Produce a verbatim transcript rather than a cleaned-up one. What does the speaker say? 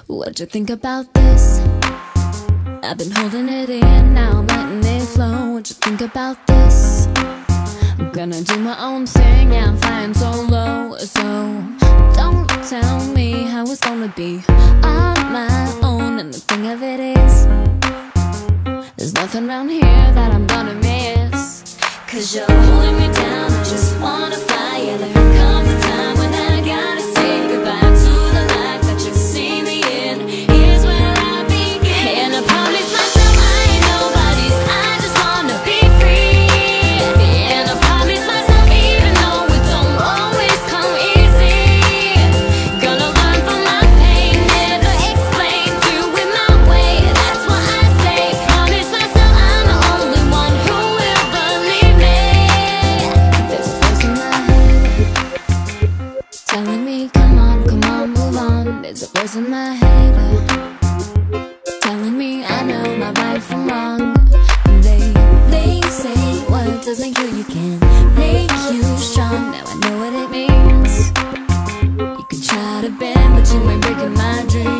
What'd you think about this? I've been holding it in, now I'm letting it flow. What'd you think about this? I'm gonna do my own thing, yeah, I'm flying solo. So don't tell me how it's gonna be on my own. And the thing of it is, there's nothing around here that I'm gonna miss. Cause you're holding me down, I just wanna fly. Yeah, there comes a time when I gotta say goodbye to the life that you see me in. Here's where I begin, and I promise myself I ain't nobody's, I just wanna be free. And I promise myself even though it don't always come easy, gonna learn from my pain, never explain, do it my way. That's what I say, promise myself I'm the only one who will believe me. There's a voice in my head telling me come on, come on, move on. There's a voice in my head telling me I know my right from wrong. They, they say what doesn't kill you can make you strong. Now I know what it means. You can try to bend, but you ain't breaking my dreams.